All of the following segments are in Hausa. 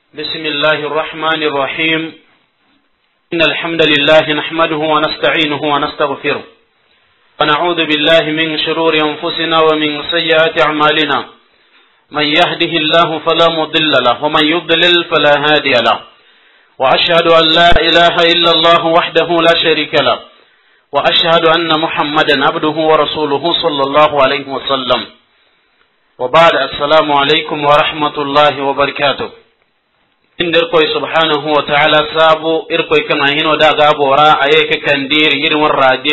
بسم الله الرحمن الرحيم إن الحمد لله نحمده ونستعينه ونستغفره ونعوذ بالله من شرور أنفسنا ومن سيئات أعمالنا من يهده الله فلا مضل له ومن يضلل فلا هادي له وأشهد أن لا إله إلا الله وحده لا شريك له وأشهد أن محمدا عبده ورسوله صلى الله عليه وسلم وبعد السلام عليكم ورحمة الله وبركاته indirkoy subhanahu wa ta'ala sabu irkoy kan hino da gabora ayeke kandir yirwon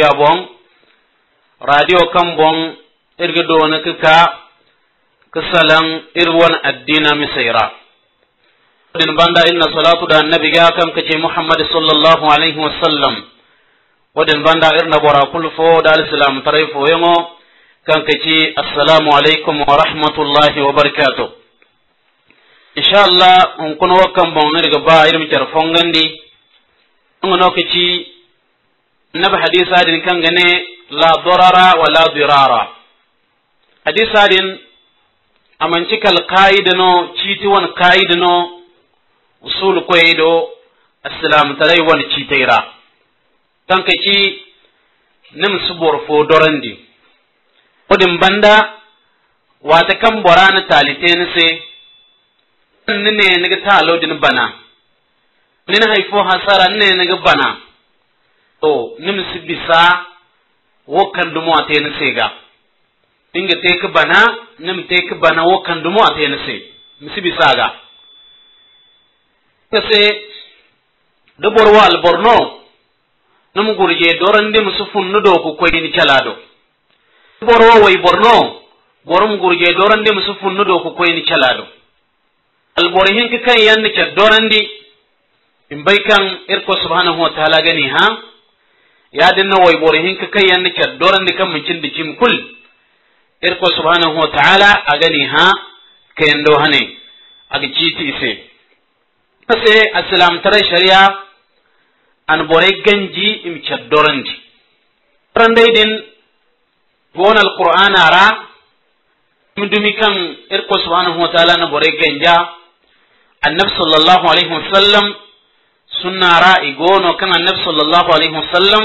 radio kan bon irgido na kika kasalan irwan addina misaira din banda inna salatu da annabi ga kan kace muhammad sallallahu alaihi wasallam wadin banda irna bora kulfo da alislam tarayfo yango kan kace assalamu alaikum wa rahmatullahi wa barakatuh inshallah on kono wakam bon daga ba irin tarfon gandi ngono kici nabi hadisa din kan gane la darara wa la dirara hadisa din amanci kal qaidano citi won qaidano usul koido assalam tarai won citaira kan kici nim subor fo dorandi odin banda wata kan borana talite ne se nene niga talo din bana nina haifo hasara nene niga bana to nim sibisa wokan dumo atene sega inga tek bana nim tek bana wokan dumo atene se misibisa ga kase do borwa al borno num gurje dorande musufun nudo ko koyni calado borwa way borno borum gurje dorande musufun nudo ko koyni calado alborihin ka kan yanni ke dorandi in bai kan irko subhanahu wa ta'ala gani ha ya dinna wai borihin ka kan yanni ke dorandi kan mucin da kim kul irko subhanahu wa ta'ala a gani ha kayan do hane a ga citi ise sai assalam tare shari'a an bore ganji im ke dorandi dorandai din gona alqur'ana ra mudumi kan irko subhanahu wa ta'ala na bore ganja النبي صلى الله عليه وسلم سنة رأي قونو كان النبي صلى الله عليه وسلم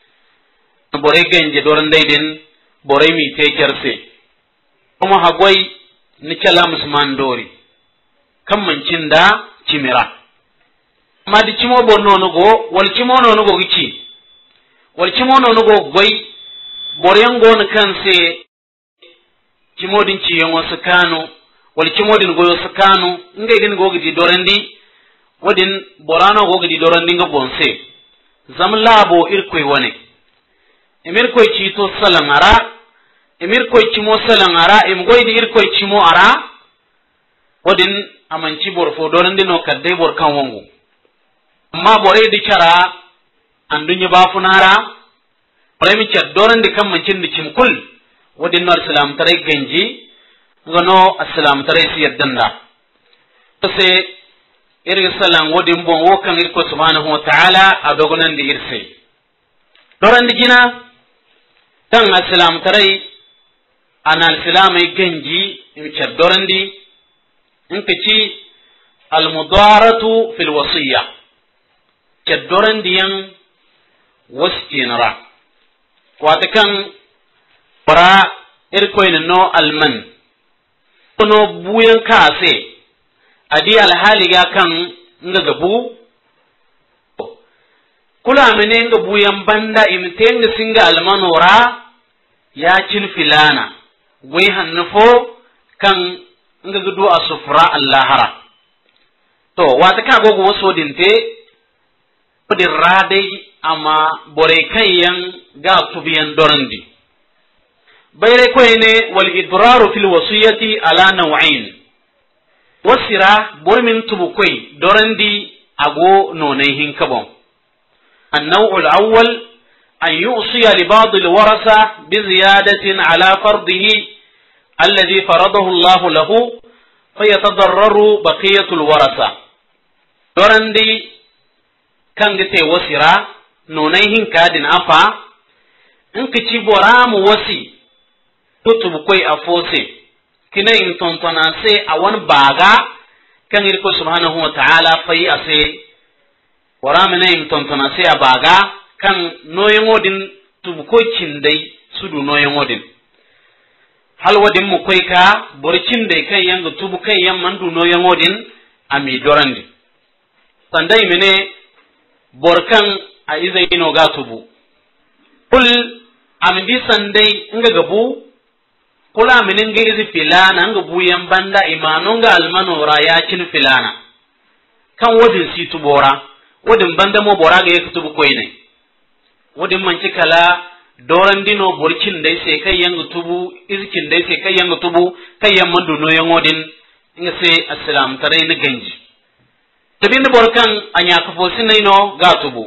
بوريجن جدورن ديدن بوريمي تيجرسي وما هقوي نكلا مسمان دوري كم من چندا چمرا ما دي چمو بورنو نغو والچمو نغو گيچي والچمو نغو گوي بوريان گون كان سي چمو دين چي يمو سكانو wal kimodin goyo sakanu ngai din gogi di dorandi wadin borano gogi di dorandi nga bonse zam labo irkoy wone emir koy cito salangara emir koy cimo salangara em goydi irkoy cimo ara wadin amanci borfo dorandi no kadde bor kan wongo amma bore di cara andunya bafunara bore mi chat dorandi kam mancin di cimkul wadin nar salam tare ganji gono assalam tare si yaddanda se irga salam wodin bon wokan irko subhanahu wa ta'ala adogonan di irse doran di gina tan assalam tare anal salamai ganji im chad doran di in kaci al mudaratu fil wasiyya chad doran di yan wastinara wata kan para irko no alman kono buyan kase adi alhaliga kan nga gabu kula mene nga buyan banda imtenga singa almanora ya cin filana wai hannufo kan nga gudu asufra allahara to wata ka gogo waso dinte kudi radai ama bore kan yan ga tubiyan dorandi bayre koyne wal idraru fil wasiyati ala naw'ain wasira bormin tubu koy dorandi ago nonay hinkabon النوع الأول أن يوصي لبعض الورثة بزيادة على فرضه الذي فرضه الله له فيتضرر بقية الورثة dorandi kangite wasira nonay hinkadin afa inkici boramu wasi tutubu koy afose kina in tontona se awan baga kan irko subhanahu wa ta'ala fai ase wara mena im tontona se abaga kan noyengodin tubuko cindai sudu noyengodin hal wadin mu koy ka borcin dai kan yanga tubu kan yan mandu noyengodin ami dorandi sandai mene borkan a izaino ga tubu kul amdi sandai nga gabu kula minin ga izi filana nga buyan banda imano nga almanora ya cin filana kan wadin si tubora wadin banda mo bora ga yake tubu koine wadin manci kala doran dino borcin dai sai kai yanga tubu izkin dai sai kai yanga tubu kai yan mandu no yangodin nga sai assalam tare ni ganji tabin borkan anya ka fosinai no ga tubu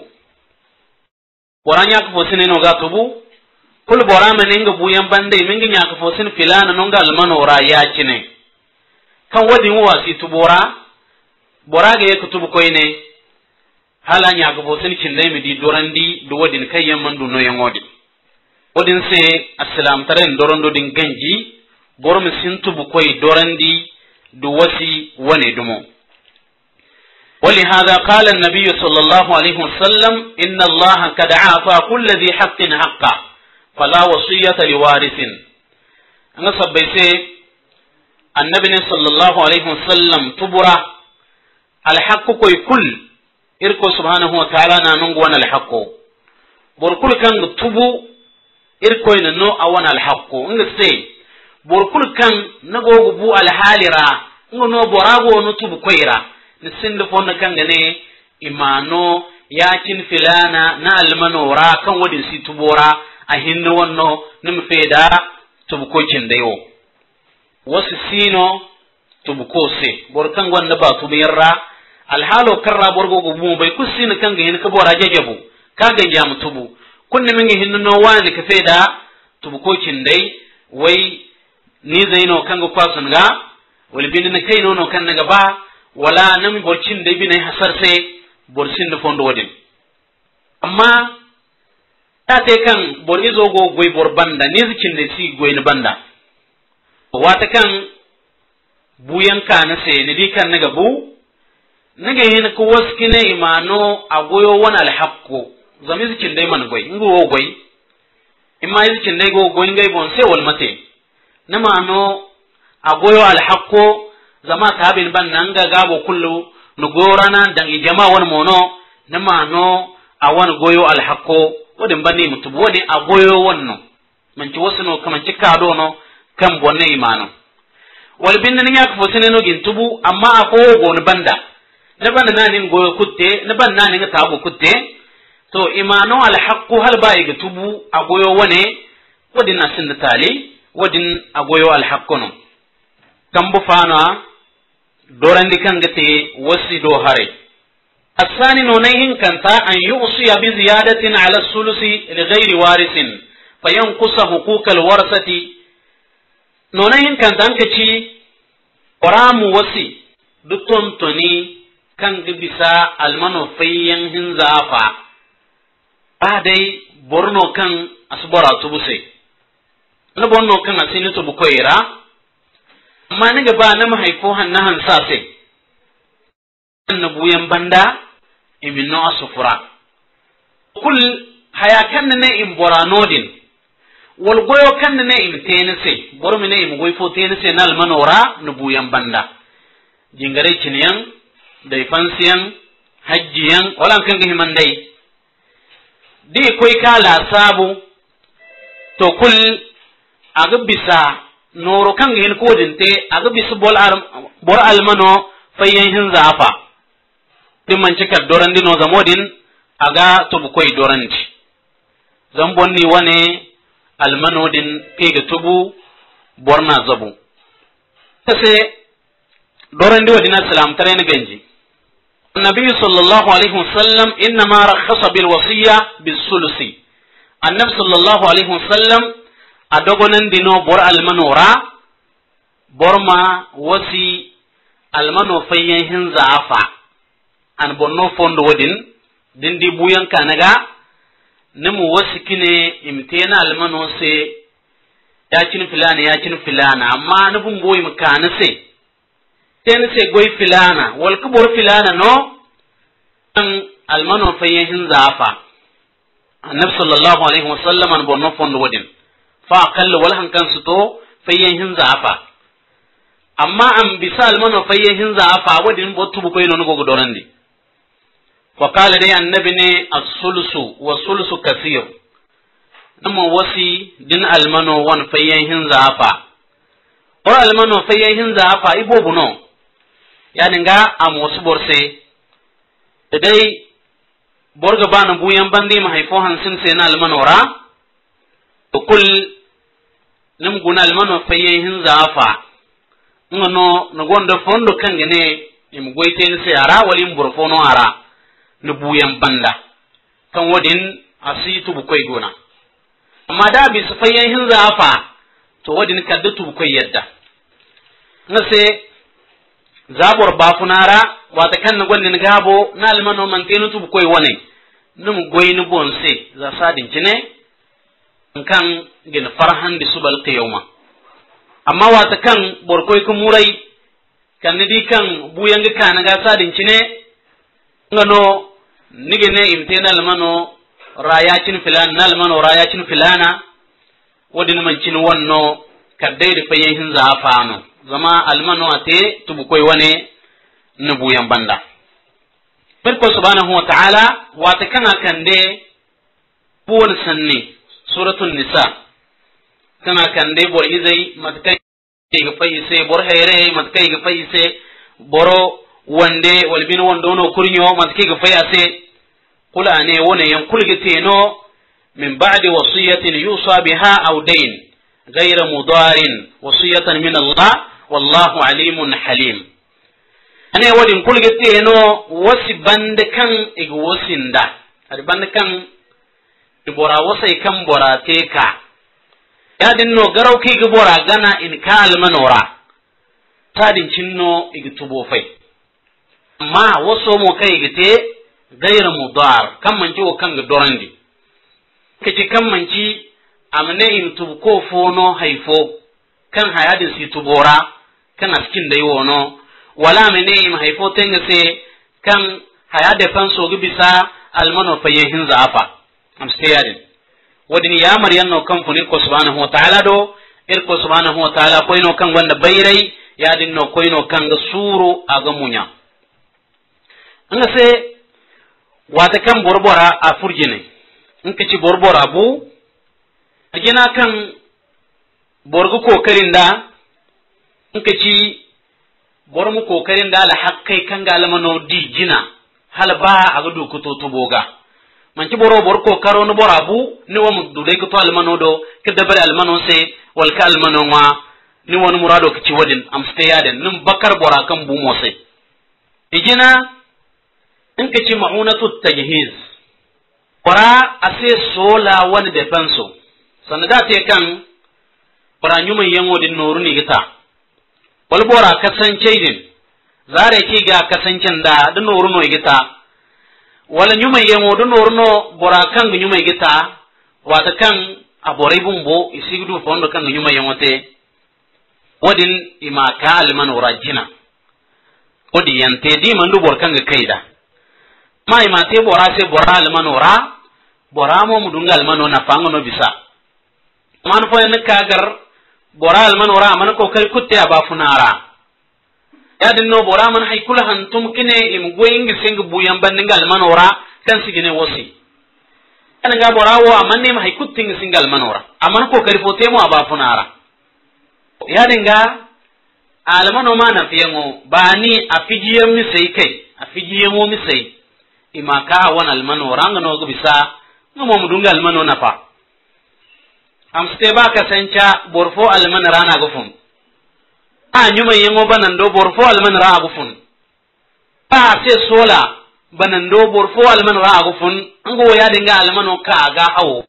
boranya ka fosinai no ga tubu kul bora meninga buyan bande mingi nya ka fosin filana nonga almanora ya cine kan wadin wasi tubora bora ga yake tubu koine hala nya ka fosin cinde mi di dorandi do wadin kayyan mandu no yangodi wadin se assalam taren dorondo din ganji bor mi sin tubu koy dorandi do wasi wane dumo ولهذا قال النبي صلى الله عليه وسلم إن الله قد أعطى كل ذي حق حقه فلا وصية لوارث أنا سبيسي النبي صلى الله عليه وسلم تبرا الحق كوي كل إركو سبحانه وتعالى نانونغوان الحق بركل كان تبو إركو إنو أوان الحق نغسي بركل كان نغو بو الحالرا نغو براغو نتبو كويرا نسند فون كان غني إمانو ياكين فلانا نالمنورا كان ودين سي تبورا a hinna wanno nim feda tubuko cindayo wasu sino tubuko se borkan wanda ba tubiyarra alhalo karra borgo gubu bai kusina kan ga hin ka bora jajabu ka ga ya mutubu kunni min hinna no wani ka feda tubuko cindai wai ni zaino kan ga kwasun ga wal bin na kai nono kan naga ba wala nam borcin dai bin hasar sai borsin da fondo wadin amma tate kan bor izo go goy bor banda ni zikin ne si goy ni banda wata kan buyan kana se ni di kan naga bu naga yin ko waskine imano agoyo wana alhaqqo zami zikin dai man goy ngo goy imma zikin dai go goy ngai bon se wal mate na mano agoyo alhaqqo zama tabin ban nanga gabo kullu no gorana dangi jama won mono na mano awan goyo alhaqqo wadin banne mutubu wani a goyo wannan manci wasu no kamanci kado no kan bonne imano wal binna ni yak fosene no gin tubu amma a ko go ni banda na banda nanin goyo kutte na banda nanin ta go kutte to imano al haqqu hal ba ga tubu a goyo wane wadin nasin tali wadin a goyo al haqqu no kan bu fana dorandi kan gate wasi do hare الثاني نونين كنتا أن يوصي بزيادة على الثلث لغير وارث فينقص حقوق الورثة نونين كنتا كتي ورام وسي دتون توني كان بسا المنو فين هنزافا بعدي برنو كان أصبرا تبسي نبرنو كان أسيني تبكويرا ما نجبا نما هيفوها نهان ساسي نبوين بندا imino asufura kul haya kan ne in boranodin wal goyo kan ne in tenese bor mi ne im goy fo tenese nal manora nubuyan banda jingare ciniyan dai fansiyan hajjiyan walan kan gi mandai di koy kala sabu to kul aga bisa noro kan gi ko dinte aga bisa bor almano fayen hin zafa dimman cikar dorandi no zamodin aga tubu koy dorandi zambonni wane almanodin kega tubu borna zabu tase dorandi wadina salam tare na ganji النبي صلى الله عليه وسلم إنما رخص بالوصية بالثلث النبي صلى الله عليه وسلم أدغنن دينو بور المنورا بورما وسي المنو فيهن زعفا an bonno fondo wadin dindi buyan kanaga nemu wasikine imtena almano se ya cin filana amma nufin boy mukana se ten se goy filana wal kubur filana no an almano fayin zafa annabi sallallahu alaihi wasallam an bonno fondo wadin fa aqall wal hankan suto fayin zafa amma an bisa almano fayin zafa wadin botu bu koy no go dorandi wa qala dai annabi ne as-sulusu wa sulusu kaseer nama wasi din almano wan fayin zafa or almano fayin zafa ibobu no yani nga am wasu borse dai borga bana buyan bandi ma haifo hansin sai na almanora to kul nim guna almano fayin zafa ngono no gondo fondo kangene im goite ni sai ara wali mburfono ara no buyan banda kan wadin asitu bukoy gona amma da bi su fayin zafa to wadin kaddatu bukoy yadda ngase zabor bafunara wata kan gondin gabo na almano mantenu tu bukoy wane num goyni bonse za sadin cine kan gin farhan di subal qiyama amma wata kan borkoy ku murai kan di kan buyanga kana ga sadin cine ngano nigene imtena almano rayacin filan na almano rayacin filana wadin mancin wonno kadai da fayin zafano zama almano ate tubukoy wane nubuyan banda barko subhanahu wa ta'ala wata kana kande buwan sanni suratul nisa kana kande bor izai matkai ga fayise bor hayre matkai ga fayise boro wande walbin wando no kurnyo matkai ga fayase kula ne wone yan kulgite no min ba'di wasiyatin yusa biha aw dayn ghayra mudarin wasiyatan min Allah wallahu alimun halim ane wadin kulgete no wasi bande kan ig wasinda adi bande kan ibora wasai kan bora teka ya dinno garaw ki gbora gana in kal manora tadin cinno ig tubo fai amma waso mo kai gite gairu mudar kan manci o kan dorandi kace kan manci amne in tubo fono haifo kan hayadin si tubora kan askin dai wono wala mene im haifo tengase kan hayade fanso gibisa almano fayin zafa am stayadin wadin ya maryan no kan funi ko subhanahu wa ta'ala do ko subhanahu wa ta'ala ko ino kan wanda bayrai ya din no ko ino kan ga suru aga munya ngase wata kan borbora a furjine in kaci borbora bu gina kan borgu kokarin da in kaci bormu kokarin da la hakkai kan ga almano di jina hal ba aga du ko to boga man ci boro bor ko karo no borabu ni wo mu dudai ko to almano do ke dabal almano se wal ka almano ma ni won murado ki ci wadin am stayaden nim bakar bora kan bu mo se ijina in kaci ma'unatu tajhiz bora ase sola wani defenso sanada te kan bora nyuma yango din noru ni gita wal bora kasance din zare ki ga kasancen da da noru no gita wala nyuma yango do noru no bora kan nyuma gita wata kan abore bumbo isigdu fondo kan nyuma yango te wadin imaka alman urajina odi yante di mandu bor kan kaida mai ma te bora se bora alman ura bora mo mudunga alman na fango no bisa man fo en kagar bora alman ura man ko kal kutte aba funara ya dinno bora man hay kula hantum kine im goyingi sing buyam bandinga alman ura kan sigine wosi an ga bora wo man ne hay kutting singal manora aman ko kari fo temo aba funara ya dinga almano ma na fiyango bani afijiyam mi sai kai afijiyamo mi sai imaka wan almano ranga no bisa ngomo mudunga almano nafa am steba ka sancha borfo alman rana gufun a nyuma yengo banando borfo alman ra gufun pa se sola banando borfo alman ra gufun ngo ya dinga almano ka ga hawo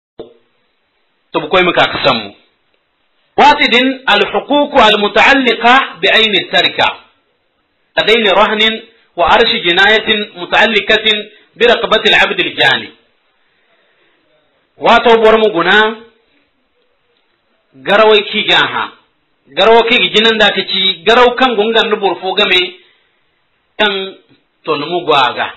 to bu koy maka kasamu watidin alhuquq almutaalliqa bi ayn at-tarika ladayn rahn wa arsh jinayatin mutaallikatin bi raqabati al-abd al-jani wato bormu guna garawai ki gaha garawo ke ginan da kaci garaw kan gungan no borfo game kan to numu gwaga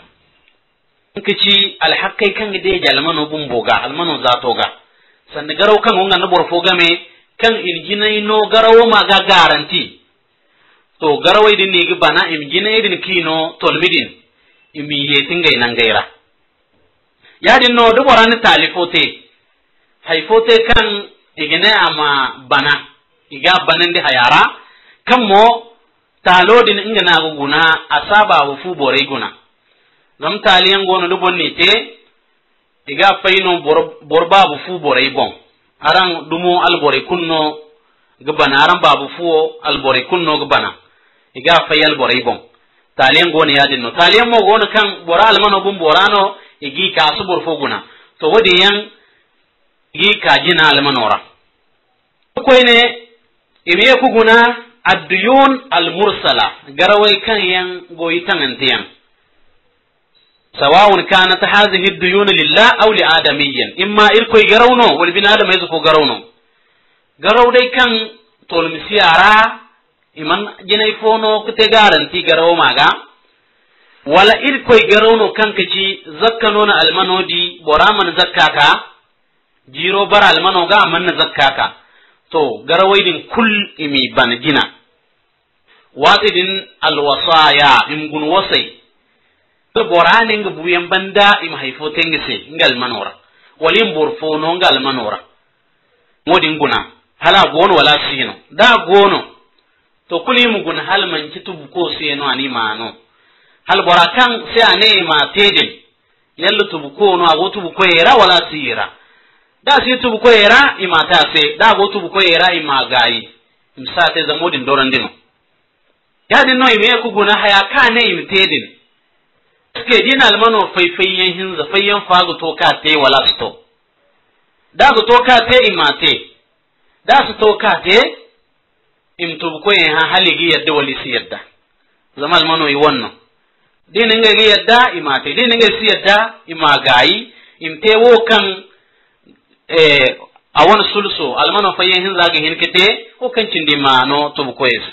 kaci alhaqqai kan de jalmano bumboga almano zatoga sannan garaw kan gungan no borfo game kan irginai no garawo maga garanti to garawai din ne bana imginai din kino tolmidin imi yetingai nangaira yadin no do borani talifote haifote kan igine ama bana iga banande hayara kan mo talodin inga na guna asaba wufu borai guna gam taliyan gono do bonni te iga faino borba wufu borai bon aran dumo alborai kunno gabana aran babu fuo alborai kunno gabana iga fayal borai bon taliyan gono yadin no taliyan mo gono kan bora almano bum borano igi kasu borfo guna to wodi yan igi kajina almanora koyne imiye kuguna ad-duyun al-mursala garawai kan yan goyi tanantiyan sawa'un kanat hadhihi ad-duyun lillah aw li adamiyyin imma irkoy garawno wal bin adam yazko garawno garaw dai kan tolmisiyara iman jinay fono kute garanti garaw maga wala irkoy garawno kan kaci zakkanona almanodi boraman zakkaka jiro bara almanoga amanna zakkaka to garawaidin kul imi banjina watidin alwasaya imgun wasai to borane nga buyan banda im haifo tengese ngal manora walim borfono ngal manora modin guna hala gono wala sino da gono to kuli mu gun hal man kitu ko seno ani mano hal borakan sai ane ma tedin yallu tubuko no ago tubuko era wala sira da si tubu ko era imata se da go tubu ko era imagayi imsate za modin dorandino ya din no ime ku guna haya kane imtedin ke din almano faifayyen hinza fayyan fagu to ka te wala sto da go to ka te imate da su to ka te imtubu ko en haligi yadda wali si yadda zama almano yi wannan din nga gi yadda imate din nga si yadda imagayi imte wo kan awan sulso almano fayen hin zage hin kete o kan cindi mano to bu koyes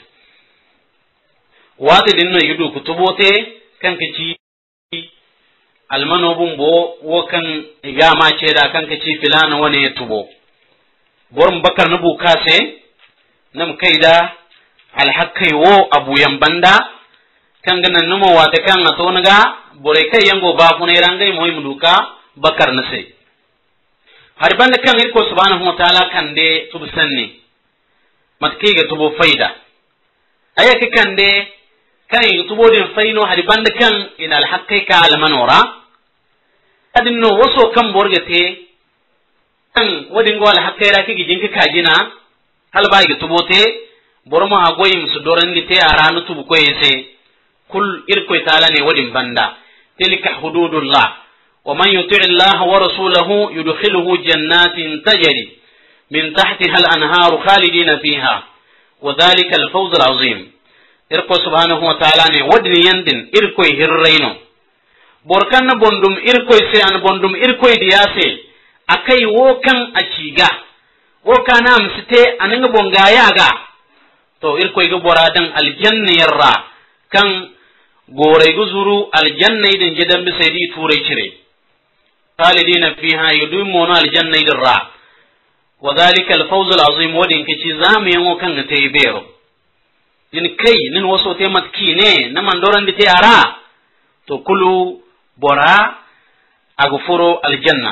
wate din no yudu kutubote kan kici almano bumbo wo kan igama ceda kan kici filana wane tubo borum bakar nubu kase nam kaida alhaqai wo abu yambanda kan ganan numo wate kan ato naga bore kai yango ba funai rangai moy muduka bakar nase har banda kan irko subhanahu wa ta'ala kande tubsanni matkiga tubo faida ayake kande kan tubo din faino har banda kan ina alhaqiqa almanura adinno waso kan borgate kan wadin go alhaqira kigi jinka kajina hal baagi tubote bormo ha goyim su dorandi te aranu tubu ko yese kul irko ta'ala ne wadin banda tilka hududullah ومن يطع الله ورسوله يدخله جنات تجري من تحتها الأنهار خالدين فيها وذلك الفوز العظيم إركو سبحانه وتعالى ودني يندن إركو هرينو بوركان بندم إركو سيان بندم إركو دياسي أكي وكان أشيغا وكان أمسته أننغ بونغاياغا تو إركو يغبورادن الجنة يرى كان غوري غزورو الجنة يدن جدن بسيدي توري شري خالدين فيها يدومون الجنة الرا وذلك الفوز العظيم ودين كشي زامي يمو كان تيبيرو إن كي نن وصو تيمت كيني نمان دوران دي تيارا تو كلو برا أغفرو الجنة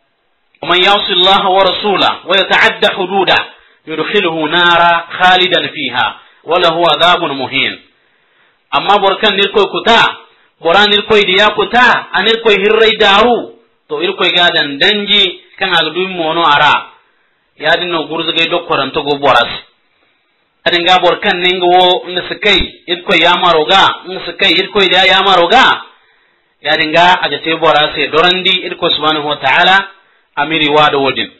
ومن يعصي الله ورسوله ويتعدى حدوده يدخله نارا خالدا فيها وله عذاب مهين أما بركان نلقوي كتا بران نلقوي ديا كتا أنلقوي هرّي دارو to irkoy gadan danji kan agdum mono ara yadin no gurzugay dokkoran to go boras adin ga bor kan ningo nsikai irkoy yamaroga nsikai irkoy da yamaroga yadin ga aga te borase dorandi irko subhanahu wa ta'ala amiri wado wodin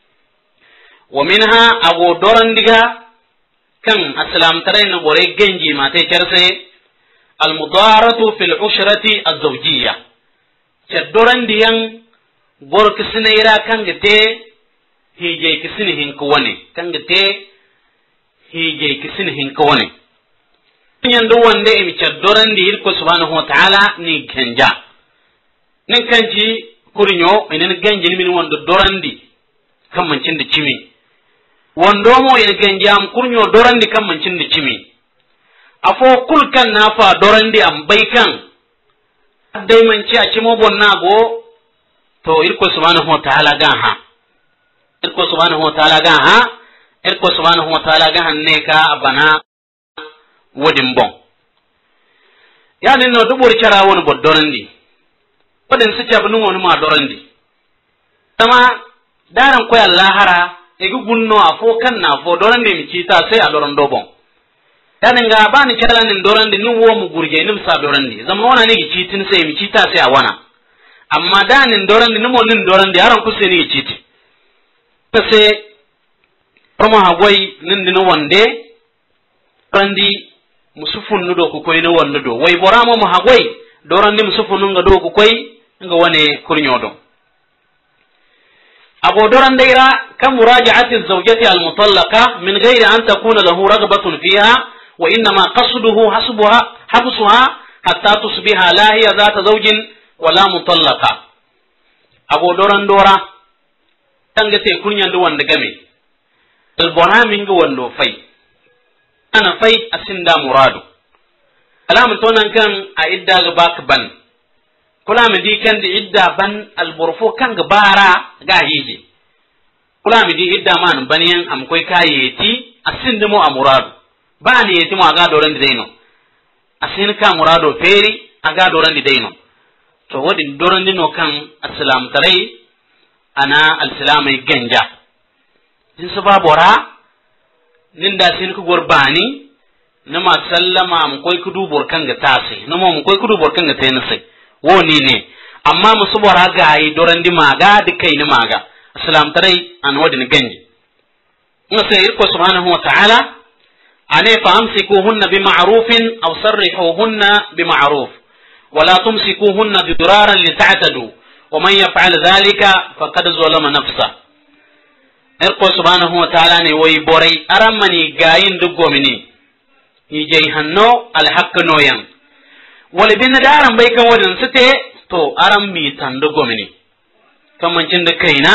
wa minha ago dorandiga kan aslam tarayn bore genji mate charse al mudaratu fil ushrati az-zawjiyya dorandi bor kisine ira kangete hije kisine hin ko woni kangete hige kisin hinka woni nyando wande imi chaddorandi irko subhanahu wa ta'ala ni genja nin kanji kurinyo inen ganji min wondo dorandi kam mancin da cimi wondo mo inen ganji am kurinyo dorandi kam mancin da cimi afo kulkan nafa dorandi am baikan dai manci a cimo bonna go to irko subhanahu wa ta'ala ga ha irko subhanahu wa ta'ala ga ha irko subhanahu wa ta'ala ga hanne ka abana wodin bon yani no dubur cara woni bod dorandi wadin su cabu nun wani ma dorandi tama daran koy allahara egi gunno afo kan na fo dorandi mi cita sai a dorando bon yani nga bani calanin dorandi ni wo mu gurje nim sa dorandi zaman wana ni citin sai mi cita sai a wana amma danin dorandi ni mo nin dorandi aran ku sai ni citi sai promo hagwai nin dinu wande dorandi musufun nudo ku koy no wannudo way boramo mo hagwai dorandi musufun nga do ku koy nga wane kurnyodo abo dorandeira kam muraja'ati az-zawjati al-mutallaqa min ghayri an takuna lahu ragbatun fiha wa inma qasduhu habsuha hatta tusbiha la hiya zata zawjin wala mutallaqa abo dorandora tangate kurnyando wanda game al-bonamin ga wando fai ana fai asinda muradu alamun tonan kan a idda ga bakban kula mi di kan di idda ban alburfu kan ga bara ga hiji kula mi di idda man baniyan am koy kayeti asinda mo amuradu ba ni yeti mo aga doran di deino asin ka murado feri aga doran di deino to wodi doran di no kan assalam tarai ana al-islamai ganja din sababora ninda sin ku gorbani nama sallama am koy kudu borkan ga tase namo mu koy kudu borkan ga tense woni ne amma musu bora ga yi dorandi maga de kai ni maga assalam tarai an wadin ganji ngase irko subhanahu wa ta'ala ane fa amsikuhunna bima'rufin aw sarrihuhunna bima'ruf wala tumsikuhunna bidiraran lita'tadu wa man yaf'al dhalika faqad zalama nafsahu irko subhanahu wa ta'ala ne way boray aramani gayin dugomini ni jey hanno al hakno yan wala bin daran bai kan wadin sute to aram mi tan dugomini kamancin da kaina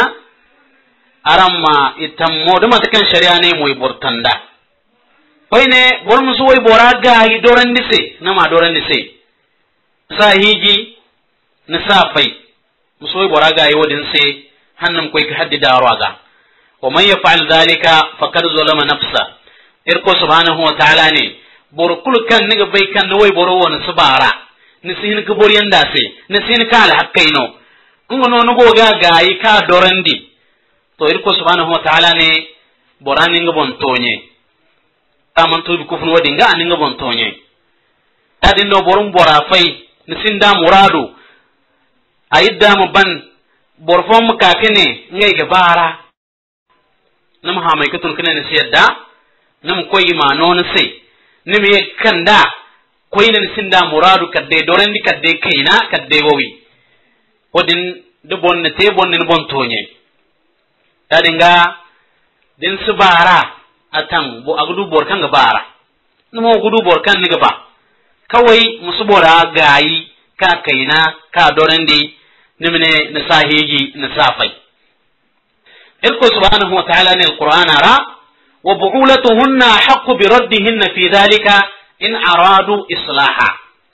aramma itammo da matakan shari'a ne moy bortanda koy ne bor musu way bora gayi doran dise na ma doran dise sa hiji na safai musu way bora gayi wadin se hannam koy ka haddi darwaga ومن يفعل ذلك فقد ظلم نفسه إركو سبحانه وتعالى ني بور كل كان نيغا باي كان نوي بورو ون سبارا نسين كبور ينداسي نسين كال حقينو ngono nugo ga gayi ka dorandi to irko subhanahu wa ta'ala ne borani nga bon tonye taman to bi kufun wadi nga ani nga bon tonye tadi no borum bora fay nisin da muradu ayidda mu ban borfom ka kene ngay ga bara nam ha mai kutun kana ne siyadda nam koyi ma non sai nim ye kanda koyi ne sinda muradu kadde dorandi kadde kaina kadde wowi odin de bonne te bonne bon tonye tadinga din subara atan bo agudu bor kan ga bara namo gudu bor kan ni ga ba kawai musubora gayi ka kaina ka dorandi nimne na sahiji na safai irko subhanahu wa ta'ala ne alquran ara wa bu'ulatuhunna haqqu bi raddihinna fi dhalika in aradu islaha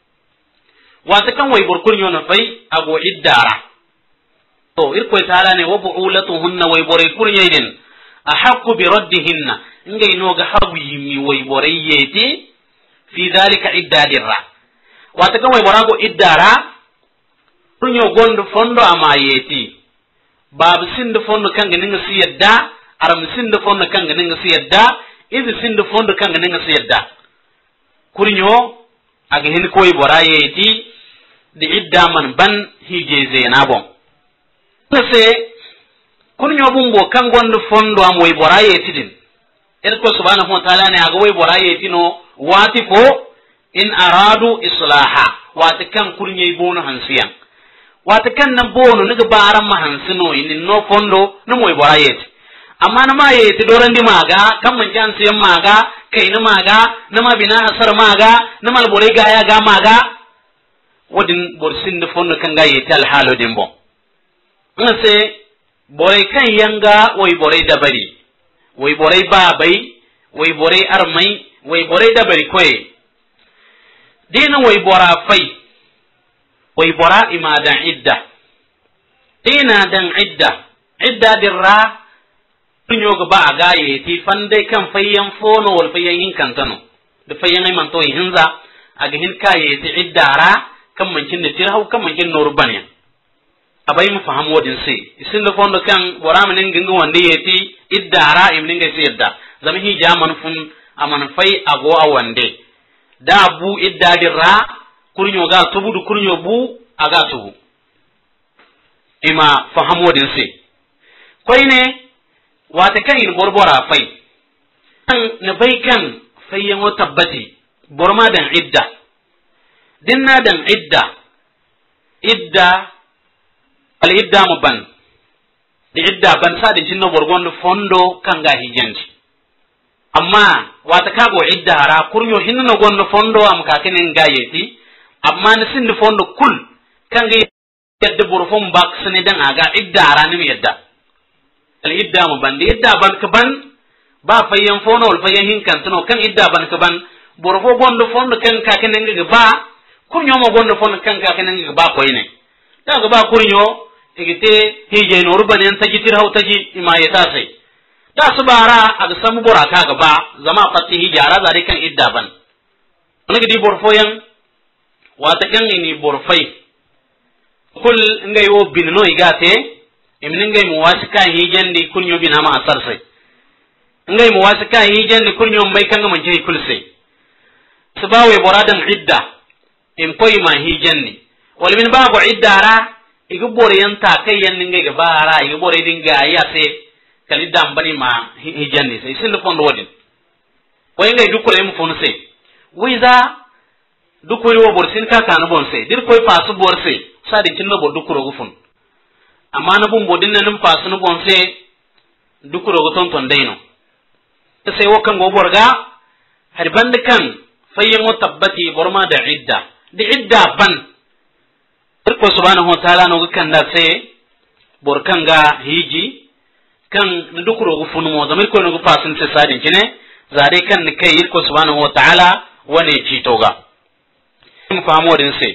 wa takan way burkun yona fai ago iddara to irko ta'ala ne wa bu'ulatuhunna way boray kurnyeden haqqu bi raddihinna ngay no ga hawi mi way boray yeti fi dhalika iddadirra wa takan way borago iddara kunyo gondo fondo amayeti babu sindu fondo kanga ninga siyadda aram sindu fondo kanga ninga siyadda izi sindu fondo kanga ninga siyadda kurinyo aga hin koy borayeti di idda man ban hije zenabon nase kurinyo bumbo kan gondo fondo am way borayeti din erko subhanahu wa ta'ala ne aga way borayeti no wati fo in aradu islaha wati kan kurinyo bono hansiyan wata kan nan bono niga baran mahansino inin no fondo no moy borayet amma na ma ye ti doran di maga kan mun kan siyan maga kai na maga na ma bina asar maga na mal bore ga ya ga maga wadin borsin da fonno kan ga ye tal halo din bon ngase bore kan yanga wai bore da bari wai bore babai wai bore armai wai bore da bari koy dina wai bora fai wai bora imadan idda dina dan idda dirra nyoga ba aga yeti fande kan fayyan fono wal fayyan hin kantano da fayyan ay manto hinza aga hin ka yeti iddara kan mancin da tirhau kan mancin norbane abai mu faham wodin sai isin da fondo kan borama nin ginga wande yeti iddara imnin ga sai yadda zama hi jaman fun aman fai ago a wande da bu iddadirra kurnyo ga tubudu kurnyo bu aga tubu ima faham wodin sai koi ne wata kan yin borbora fai kan na bai kan fayyan wa tabbati borma dan idda dinna dan idda al idda mu ban da idda ban sa da jinno borgon fondo kan ga hijanti amma wata kago idda hara kurnyo hinno gonno fondo am ka kenen ga yeti amma na sin fondo kul kan ga yadda borfon bak sene dan aga idda hara ni yadda al idda mu ban idda ban ka ban ba fayyan fono wal fayyan hin kan tuno kan idda ban ka ban borfo gondo fondo kan ka kenen ga ba kurnyo mo gondo fondo kan ka kenen ga ba koy ne da ga ba kurnyo igite hije no ruban yan taji tir hautaji imayata sai da su bara aga samu bora ka ga ba zama fatti hijara zare kan idda ban wani gidi borfoyan wata kan ni borfai kul ngai wo binno igate imnin ngai mu wasika hijandi kunyo bina ma asar sai ngai mu wasika hijandi kunyo mai kan man je kul sai sabawe boradan idda in koy ma hijandi wal min babu iddara igu bore yanta kai yan ngai ga bara igu bore dinga ya sai kalidam bani ma hijandi sai sin fondo wodin ko ngai dukure mu fon sai wiza dukure wo borsin ka kanu bon sai dir koy fasu bor sai sadi cinno bo dukuro gufun amma na bumbo din nan fasu no bon sai dukuro go ton ton daino sai wakan go borga har band kan fayyan wa tabbati borma da idda ban ko subhanahu wa ta'ala no kan da sai borkan ga hiji kan dukuro gufun mo zamir ko no fasun sai sadin kine zare kan ni kai ko subhanahu wa ta'ala wane ci toga mu famo din sai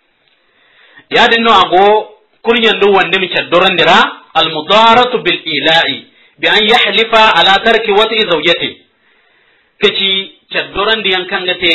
ya dinno ago kunyan do wande mi caddoran dira al mudaratu bil ila'i bi an yahlifa ala tarki wati zawjati kaci caddoran diyan kangate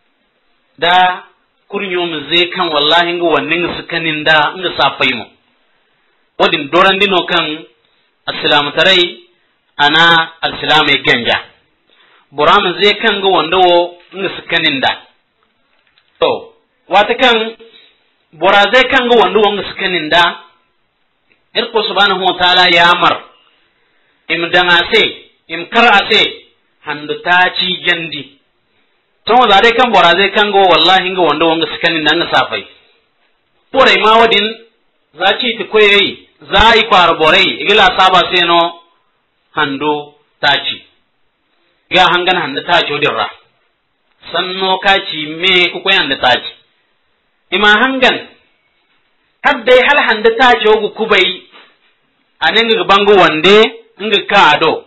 da kurnyo mu zai kan wallahi ngo wannan sukanin da inda safai mu wadin doran dino kan assalamu tarai ana assalamu ganja buram zai kan go wando inda sukanin da to wata kan bora zai kan go wando wanga sukanin da irko subhanahu wa ta'ala ya mar im dangase im karase handu ta ci jandi to za dai kan bora zai kan go wallahi ga wando wanga sukanin da nga safai bore ma wadin za ci ti koyi za yi kwar bore igila saba sai no handu ta ci ga hangan handu ta ci odirra sanno ka ci me ku koyan da ta ci ima hangan hadde hal handa ta ci ogu kubai anen ga bango wande nga kaado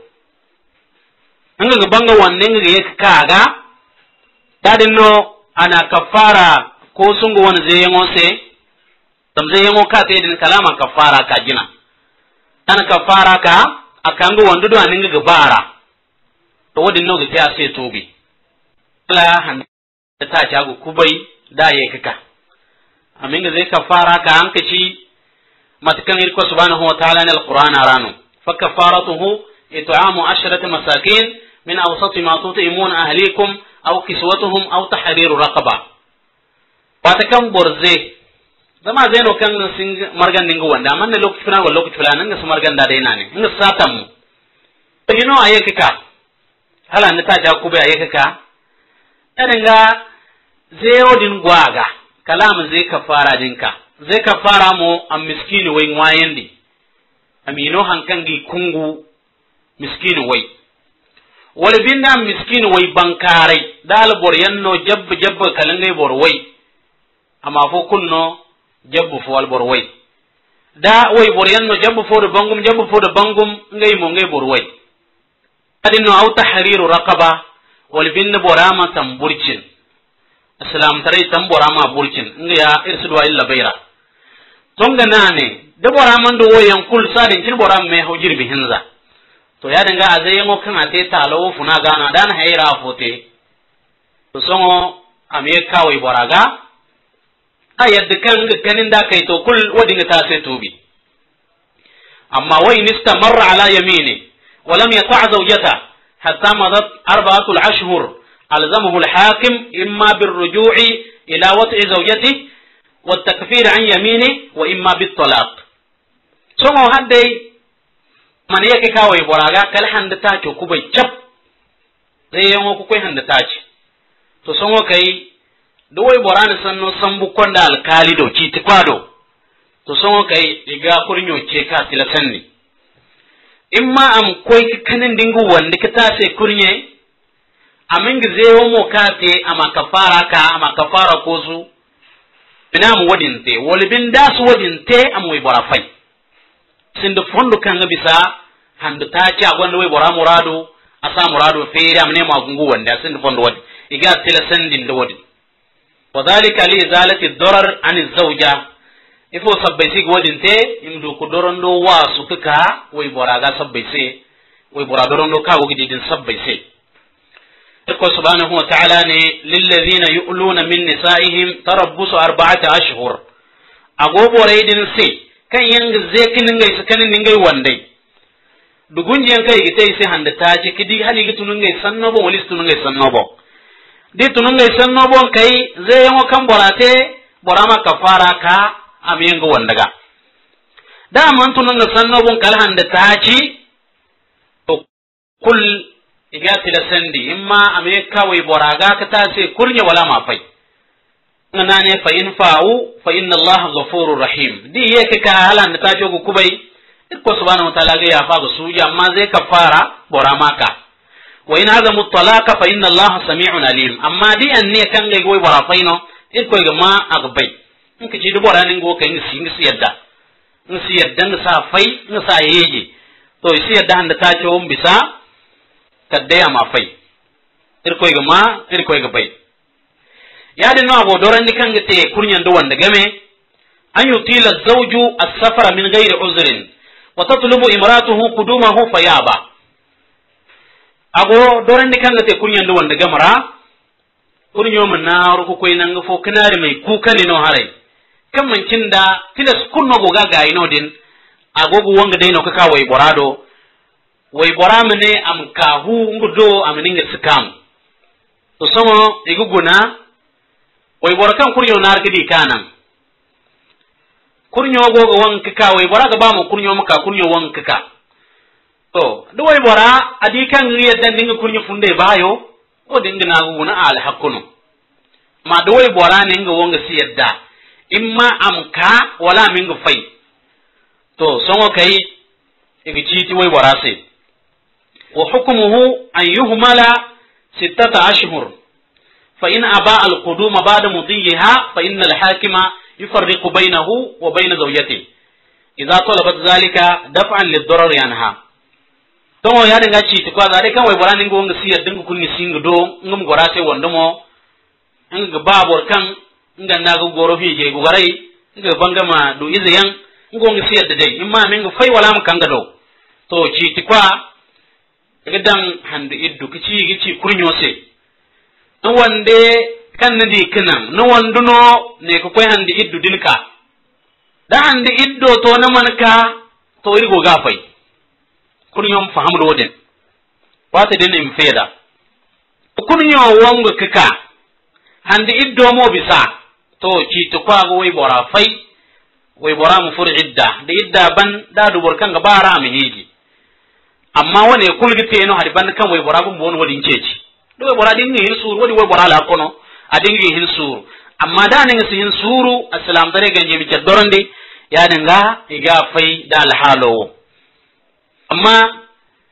nga bango wande nga yek kaaga dadin no ana kafara ko sungu wani zai yango se tam zai yango ka te din kalama kafara ka gina ana kafara ka akango wando do anen ga bara to wadin no ga ta sai tobi la handa ta ci ogu kubai da yek ka aminga zai kafara ka an kaci matakan irko subhanahu wa ta'ala na alquran aranu fa kafaratuhu it'amu 10 masakin min awsati ma tut'imuna ahlikum aw kiswatuhum aw tahriru raqaba watakan borze zama zai no kan sing margan ningo wanda amma ne lokaci fana wala lokaci fana nan su margan da dai nane inga satam to you know ayeka ka hala ne ta ja ku bai ayeka ka edinga zai odin gwaga kalam zai kafara dinka zai kafara mo am miskini wai ngwayandi amino hankangi kungu miskin way wal binda miskin way bankare dal bor yanno jabb kalangay bor way amma fo kunno jabb fo wal bor way da way bor yanno jabb fo do bangum ngay mo ngay bor way adino aw tahriru raqaba wal binda borama tamburcin islam tare tamborama burcin ngaya irsudwa illa bayra tonga nane da boraman do wayan kul sadin kin boram me hojir bi hinza to ya danga azai ngo kan ate talo funa gana dan hayra fote to songo ame kawai boraga ayad kan ganin da kai to kul wadinga ta sai tobi amma wa in istamarra ala yamini wa lam yata' zawjata hatta madat 4 ashhur alzamahu al-hakim imma bir-ruju'i ila wat'i zawjatihi والتكفير عن يمينه وإما بالطلاق سمو هدي من يكي كاوي براغا كل هندتاچو كوبي چپ زي يومو كوكوي هندتاچ تو سمو كي دوي بران سنو سمبو كوندا الكالي دو چيت كوادو تو سمو كي إيغا كورنيو چيكا سلسني إما أم كوي كنن دينغو وند كتاسي كورنيي أمنغ زي يومو كاتي أما كفارا كا أما كفارا كوزو binam wadinte wol bin das wadinte am way bora fay sind fondo kan bisa hande ta ci agon way bora murado asa murado feere am ne ma gungu wanda sind fondo wadi iga tela sandin do wadi wadhalika li izalati ad-darar an az-zawja ifo sabbaisi wadinte imdu ko dorondo wasu tuka way bora ga sabbaisi way bora dorondo ka wogidi din sabbaisi ko subhanahu wa ta'ala ne lilladhina yu'luna min nisa'ihim tarabbusu 4 ashhur agobo raidin sai kan yanga zekin ngai sakanin ngai wandai dugunjiyan kai gitai sai handa ta ce kidi hali gitunun ngai sannobo walis tunun ngai sannobo di tunun ngai sannobo kai zai yango kan borate borama kafara ka amiyenga wandaga da man tunun ngai sannobo kal handa ta ci to kul igati la sandi imma ameka way boraga kata se kurnya wala ma fai nane fa in fa'u fa inna allaha ghafurur rahim di yake ka halan ta jogo kubai ko subhanahu wa ta'ala ga ya fa suja amma zai kafara boramaka wa in azamu talaqa fa inna allaha sami'un alim amma di anne kan ga goy bora faino ko ga ma agbai in ka ji du boranin go kan si yadda sa fai sa yeje to si yadda handa ta ce on bisa kadaya ma fai irkoy ga bai ya dinno abo doran ni kanga te kurnyan do wanda game an yutila zawju as-safara min ghairi uzrin wa tatlubu imratuhu qudumahu fayaba ago doran ni kanga te kurnyan do wanda gamara kurnyo mun na ruku koy nan fo kanari mai kukani no harai kan mancin da tilas kunno go ga ino din agogo wanga dai no ka kawai borado way boramene am kahu ngudo am ninga sikam to somo iguguna way borakan kurnyo nar gidi kanan kurnyo gogo wanka ka way boraga ba mo kurnyo maka kurnyo wanka ka to do way bora adikan yedda ninga kurnyo funde bayo o dinga na guguna al hakuno ma do way bora ninga wonga siyadda imma am ka wala minga fai to somo kai igi chiti way bora sai وحكمه أن يهمل 6 أشهر فإن أباء القدوم بعد مضيها فإن الحاكم يفرق بينه وبين زوجته إذا طلبت ذلك دفعا للضرر عنها tongo ya dinga ci tikwa zare kan wai borani ngo nga siyar dinga kunni singa do ngum gorase wondomo nga babor kan nga naga goro fije go garai nga bangama do izayan ngo nga siyar da dai imma min ga fai wala mu kanga do to ci tikwa gadan hande iddu kici gici kurnyo se no wande kan nadi kinan no wanduno ne ko koy hande iddu dinka da hande iddo to na manka to irgo gafai kurnyo fahamdo woden wata den im feda kurnyo wango kika hande iddo mo bisa to ci to kwago way bora fai way bora mu fur idda da idda ban da dubur kan ga bara mi hiji amma wane kulgite no hadi ban kan way bora bum bon wodin ceci do way bora din hin suru wodi way bora la kono adin hin suru amma da ne hin suru assalam dare ganje bi dorande ya dinga iga fai da alhalo amma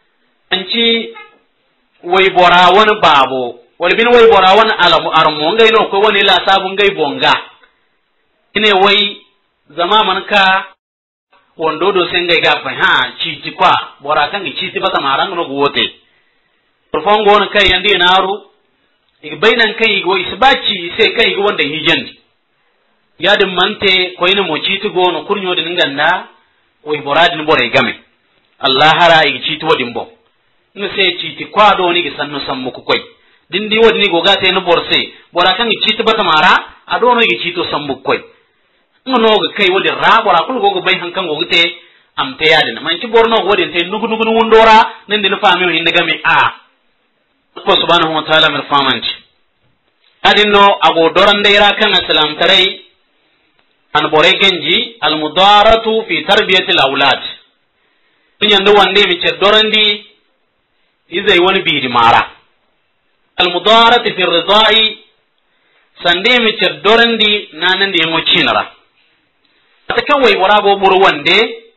anci way bora wani babo wal bin way bora wani alamu armo ngai no ko wani la sabun ngai bonga ine way zama manka wondo do sengai ga fa ha ci kwa bora kan ci bata marang no gote profongo on kai yandi naru bainan kai go isbaci sai kai go wanda hijandi yadin mante ko ina mo ci go no kurnyo din ganda way boradin bore game Allah hara yi ci to wadin bo no sai ci kwa do ni gisanno sammu ku koy dindi wodi ni go ga sai no borse bora kan ci bata mara ado no yi ci to sammu koy ngono ga kai wodi ra bora kul go bai hankan go gite am te yadin man ci borno wodi te nugu wundora nan din fami hin daga me a ko subhanahu wa ta'ala mir famanti adinno ago dorande ira kan aslam tarai an bore genji al mudaratu fi tarbiyati al awlad nyando wande mi ce dorandi izai wani bi mara al mudaratu fi ridai sande mi ce dorandi nanan de mo cinara ta kawai wara go buru wande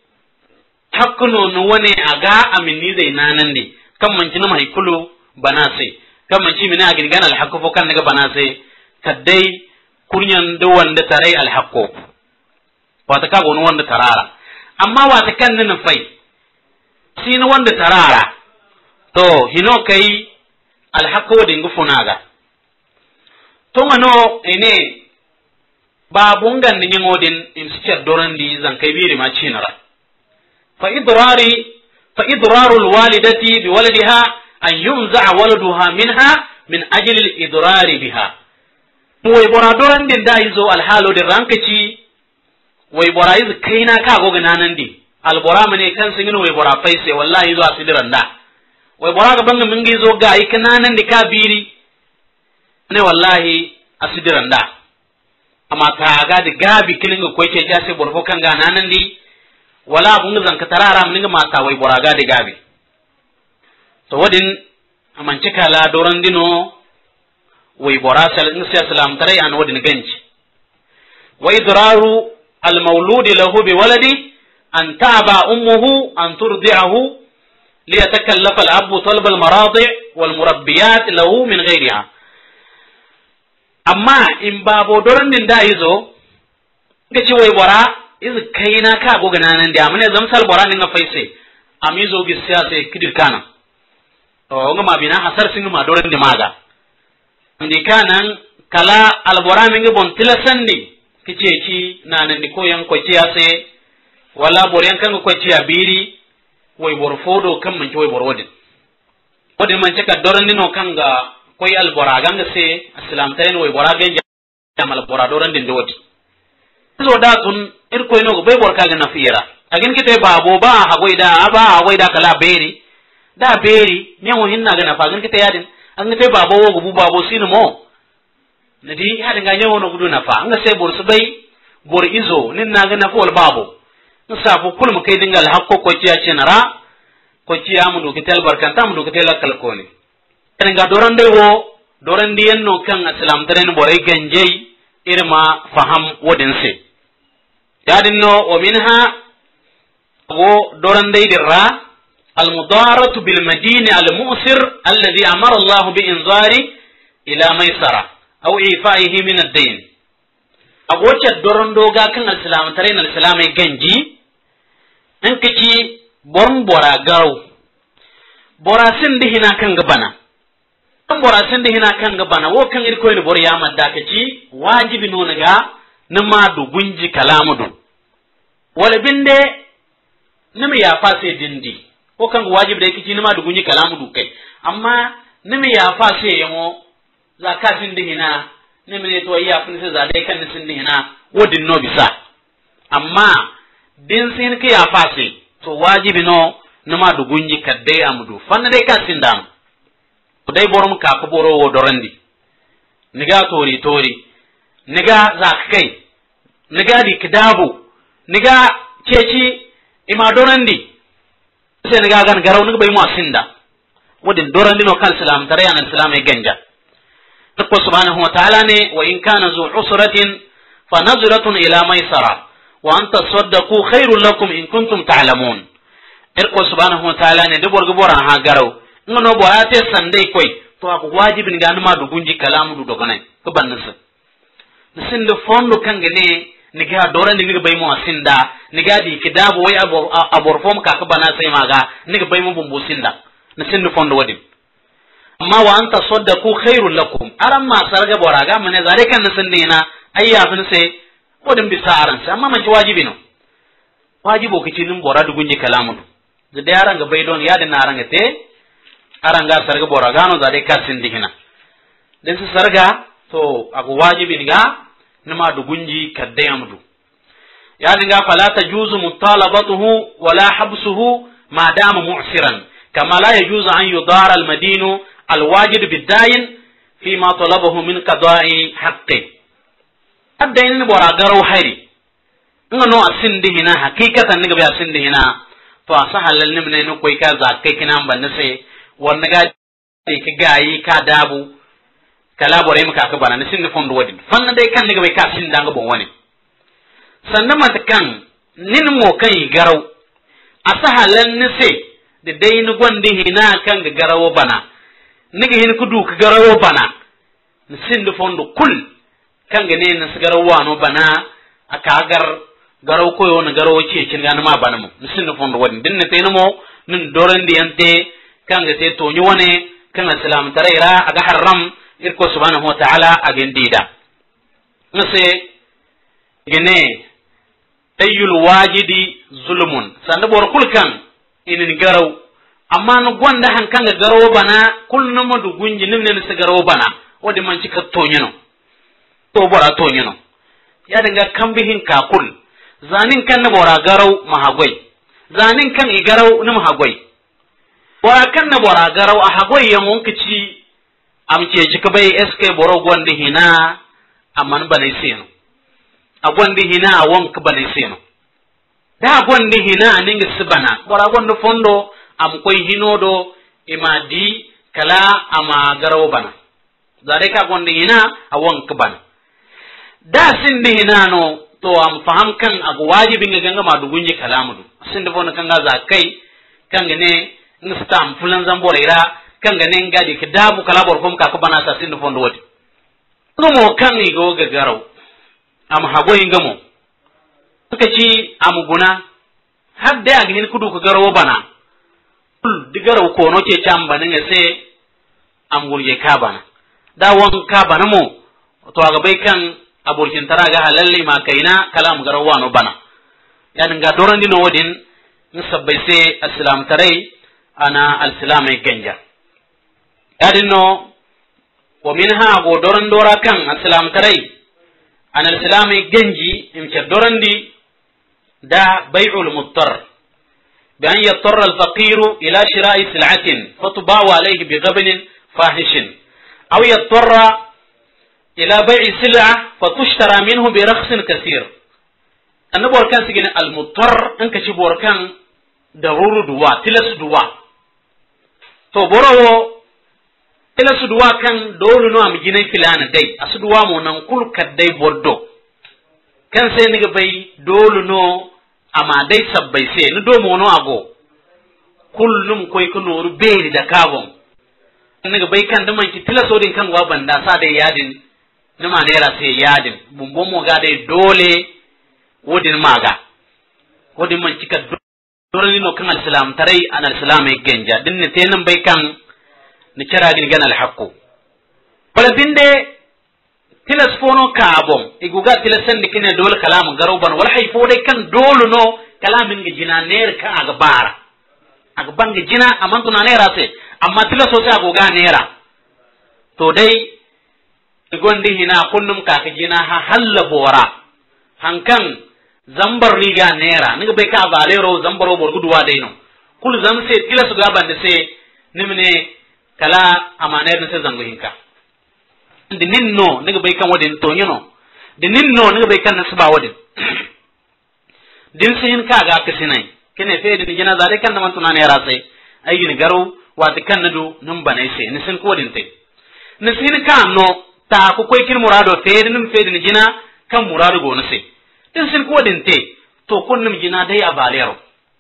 hakkuno no wani aga amini zai nanan de kan man cin mai kulu banase kan man ci mina agin gana al hakku kan daga banase kaddai kunyan do wanda tarai al hakku wata ka gonu wanda tarara amma wata kan nan fai sino wanda tarara to hino kai al hakku wadin gufunaga to ngano ene babungan ni ngodin in sicer dorandi zan kai biri ma cinara fa idraru al walidati bi waladiha an yunza waladuha minha min ajli al idrari biha moy bora dorandin da izo al halo de rankaci way bora iz kaina ka go gananandi al bora mane kan singin way bora faise wallahi zo asidiranda way bora ga banga mingi zo ga ikananandi ka biri ne wallahi asidiranda amma ta ga de gabi kilinga ko ce ja sai borfo kan gananandi wala bunga zanka tarara minga mata way bora ga de gabi to wadin amanci kala dorandino way bora sal insa salam tare an wadin ganci wa idraru المولود له بولده أن تعبى أمه أن ترضعه ليتكلف الأب طلب المراضع والمربيات له من غيرها أما إن بابو دورن دين دايزو كشي ويبورا إذ كينا كابو غنانان دي أمني زمسال بورا نينا فايسي أميزو بسياسي كدير كانا ما بينا حسر سنو ما دورن دي ماغا عندي كانا كلا البورا منغي بنتلسن دي kici nanan di koyan ko ciyase wala boryan kan ko ciya biri way bor fodo kam man way bor wodin man caka dorandi no kanga koy al boraga nga se aslam tayen way boraga jamal bora dorandi ndodi so da tun ir koy no be bor kaga nafira agin kite babo ba ha goida kala beri da beri nyawo hinna ga nafa agin kite yadin an kite babo wo gubu babo sinu mo nadi hada nga nyawo no gudu nafa nga se bor subai bor izo nin na ga nafa wal babo nsa fu kulmu kai dingal hakko ko ciya cenara ko ciya mu do kitel barkanta mu do kitel kalkoni en ga dorande wo dorandi enno kan aslam taren boray ganjey irma faham wodin se yadin no o minha wo dorande dirra al mudaratu bil madini al mu'sir alladhi amara Allah bi inzari ila maisara aw ifaihi min ad-dayn agoce dorando ga kan al-islam tare na al-islam ay ganji an kici born bora gaw bora sin dihina kan gabana an bora sin dihina kan gabana wo kan irko ni bor ya madda kici wajibi no naga nima du gunji kalamudu wala binde nimi ya fase dindi ko kan wajibi da kici nima du gunji kalamudu kai amma nimi ya fase yamo zakatin dihina nemene to iya kun se zade kan sin dihina wodin no bisa amma din sin ke ya fase to wajibi no numa dugunji kadde amudu fanna dai ka sindam dai borom ka ko boro wo dorandi niga tori niga zakai niga di kidabu niga ceci ima dorandi se niga gan garaw niga bay mo sinda wodin dorandi no kal salam tare an salam e ganja تقول سبحانه وتعالى وإن كان ذو عسرة فنظرة إلى ميسرة وأن تصدقوا خير لكم إن كنتم تعلمون irko subhanahu wa ta'ala ne de borgo bora ha garaw ngono bora te sande koy to ak wajibin ga numa du gunji kalamu du dogonay ko bannasa sinde fondo kangene ni ga doran ni ga baymo asinda ni ga di kidabo way abor fom ka ka bana sai maga ni ga baymo bumbu sinda ni sinde fondo wadin amma wa anta saddaqu khairul lakum aram ma sarga boraga mane zare kan sinde na ayya fin sai wadin bisaran sai amma man wajibi no wajibo kicinin bora du gunji kalamu du da yaran ga baydon ya da naran ga te aranga sarga boraga no zare ka sindi hina den su sarga to agu wajibi ga nima du gunji kadde amdu ya dinga fala tajuzu mutalabatuhu wala habsuhu ma dama mu'siran kama la yajuzu an yudara al-madinu al-wajid bid-dayn fi ma talabahu min qada'i haqqi addayn bora garo hayri ngano asindi hina hakikatan niga bi asindi hina to asahalal nimne no koy ka zakai kinan banne sai wonna ga ke gayi ka dabu kala bore mu ka bana ne sinni fondo wadi fanna dai kan niga bai ka sin danga bon wani sannan mata kan nin mo kan garaw asahalan ne se de dai ni gonde hina kan ga garawo bana niga hin kudu ka garawo bana ne sinni fondo kul kan ga ne na garawo no bana aka gar garaw ko yo na garawo ce kin ga ma bana mu ne sinni fondo wadi din ne tayno mo nin doran di yante kan ga te to ni wane kan islam taraira aga haram irko subhanahu wa ta'ala agendida nase gene tayyul wajidi zulmun sanda bor kulkan inin garaw amma no gonda hankan garaw bana kullu mo du gunji nimne ne garaw bana wodi man ci ka tonyino to bora tonyino ya dinga kambihin ka kul zanin kan na bora garaw mahagoi zanin kan i garaw nim hagoi bora kan na bora garaw a hagoi ya mun kici amce jika bai eske boro gonde hina amman bane seno a gonde hina a wonk bane seno da gonde hina ninga sibana bora gonde fondo am koy hinodo imadi kala ama garawo bana zare ka gonde hina a wonk bana da sinde hina no to am faham kan agu wajibi nga ganga ma dugunji kalamudu sinde fondo kanga zakai kanga ne nstam fulan zambora ira kanga ne ngadi ke dabu kala bor fom ka ko bana sa sinde fondo wodi ngomo kan ni go gagaraw am hago ingamo kaci am guna hadde ag hin kudu ko garawo bana digaraw ko no ce chamba ne se am gurje ka bana da won ka bana mo to aga bai kan aburkin taraga halalli ma kaina kalam garawa no bana ya dinga dorandi no wodin nisabbai se assalam tarai ana al-islam ay ganja yadinno wa minha go doran dora kan assalam tarai an al-islam ganji imce dorandi da bai'ul muttar bi an yattarra al-faqir ila shira'i sil'atin fatba'u alayhi bi ghabnin fahishin aw yattarra ila bai'i sil'a fatushtara minhu bi rakhsin kaseer annabor kan sigine al-muttar an kaci borkan daruru duwa tilas duwa to borowo ila suduwa kan dolu no am ginay filana dai asuduwa mo nan kul kaddai bordo kan sai niga bai dolu no ama dai sabbai sai ni do mo no ago kullum koy ko noru beeri da kabon niga bai kan da man ki tilaso din kan wa banda sa dai yadin ni ma ne ra sai yadin bumbo mo ga dai dole wodin maga wodin man kika dorani no kan al-islam tarai an al-islam ay genja din ne tenan bai kan ni kira gin gana al-haqqu wala binde tilas fono kabon iguga tilasan dikine dole kalam garo ban wala hay fo dai kan dole no kalamin ga jina ner ka aga bara aga banga jina amman tuna nera sai amma tilaso sai agoga nera to dai gondi hina kunnum ka jina ha halla bora hankan zambar riga nera niga bai ka valero zambaro bor guduwa dai no kul zam sai tilaso ga bande sai nimne kala amaner ne sai zango hinka di ninno niga bai kan wadin to nyino di ninno niga bai kan nasba wadin din sin ka ga kisinai kene fe di jina zare kan man tunane rasai ayin garo wa kan nadu num banai sai ni sin ko wadin te ni sin ka no ta ku koy kin murado fe din fe di jina kan murado go na sai din sin ko wadin te to kunnum jina dai a balero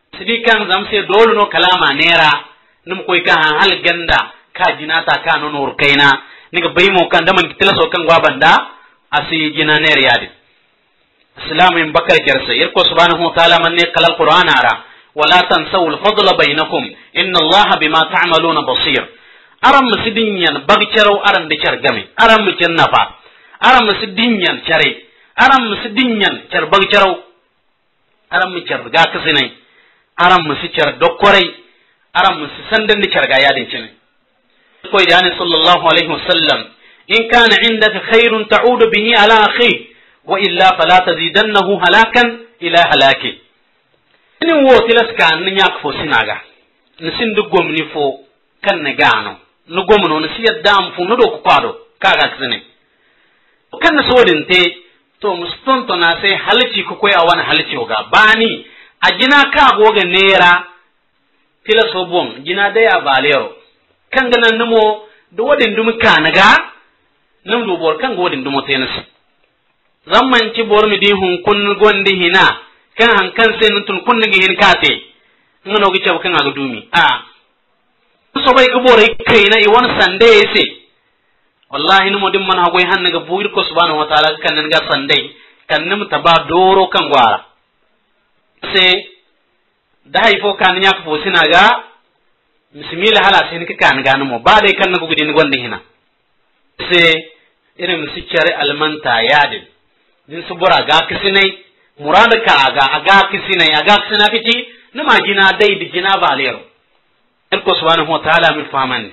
sidi kan zamse dole no kalama nera num koy ka hal ganda ka jinata ka no nur kaina niga baymo kan daman kitila so kan gwabanda asi jina ner yadi islamu in bakar jarsa yarko subhanahu wa ta'ala man ne qalal qur'ana ara wala tansaw al fadla bainakum inna allaha bima ta'maluna basir aram sidinyan bagcharo aran de chargame aram nafa aram sidinyan chare aram sidinyan char bagcharo aram char ga kasinai aram si char dokkorai aram si sandan de charga yadin cin ko idani sallallahu alaihi wasallam in kana indaka khairun ta'udu bihi ala akhi wa illa fala tazidannahu halakan ila halaki ni wo tilaska ni nyak fo sinaga ni sindu gomni fo kan ne gano no gomno ni siyadda am fu no do ko kwado kaga tsene kan so dinte to mustonto na sai halci ko koy awana halci oga bani ajina ka goga nera tilaso bon jina da ya balero kan ganan nimo do wadin dum kanaga num do bor kan godin dum tenas zaman ci bor mi di hun kun gondi hina kan han kan sen tun kun ngi hin kate ngono gi cew kan aga dumi so bay ko bor kayna I won sande ese wallahi no modim man hagoy han naga buir ko subhanahu wa ta'ala kan nan ga sande kan nim taba doro kan gwara se dai fo kan nyak fo sinaga bismillah hala sen ka kan ga no mo ba dai kan nagu gidin gondi hina se irin sikare almanta yadin din subura ga kisinai murada ka aga kisinai aga kisina kiti nima jina dai di jina balero ko subhanahu wa ta'ala min faman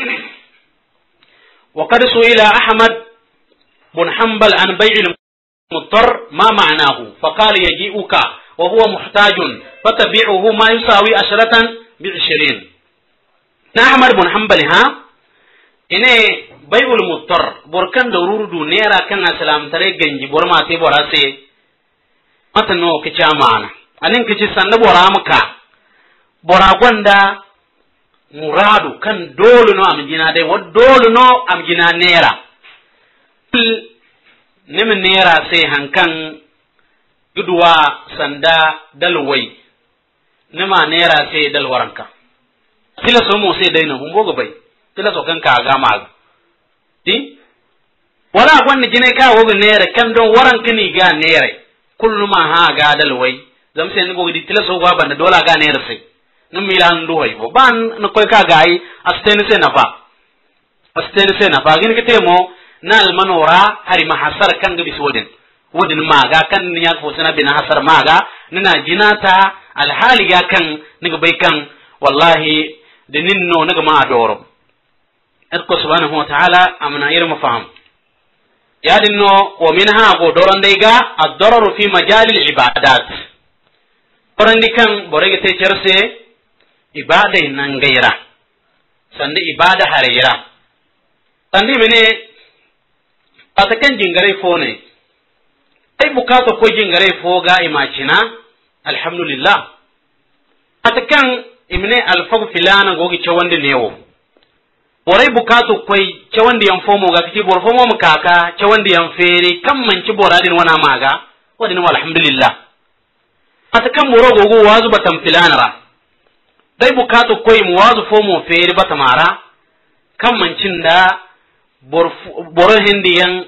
wa qad su'ila ahmad bin hanbal an bay'il muttar ma ma'nahu fa qala yaji'uka wa huwa muhtajun fatabi'uhu ma yusawi asharatan bi 20 na ahmad bin hanbal ha ine bay'ul muttar borkan da rurudu nera kan aslam tare ganji borma te borase mata no kici amana anin kici sanda bora muka bora gonda muradu kan dole no amjina dai wad dole no amjina nera nemi nera sai hankan guduwa sanda dalwai nima nera sai dalwaranka kila so mo sai dai na humbo bai kila so kan ka ga ma di wala gwanni jine ka wogo nera kan don waranka ni ga nera kullu ma ha ga dalwai zam sai ni go di kila so ga banda dola ga nera sai num milan do hoy bo ban no koy ka gai astene se nafa gin kete mo nal manora hari mahasar kan ga bisodin wodin maga kan ni ya fo sana bin hasar maga nina jinata alhali ga kan niga bai kan wallahi dininno niga ma adoro ko subhanahu wa ta'ala amna irma faham ya dinno wa minha go doron dai ga ad-darar fi majalil ibadat doron dikan borege te cerse ibada nan gaira sande ibada harira sande mene atakan jingare fo ne ai bukato ko jingare fo ga imacina alhamdulillah atakan imne alfagu filana gogi chawande newo borai bukato koi chawande yan fomo ga kiti bor fomo mukaka chawande yan fere kam manci boradin wana maga wadin alhamdulillah atakan boro gogo wazu batam filana ra dai bukato koy mu wazu fo mo fere batamara kan mancin da boro hindiyan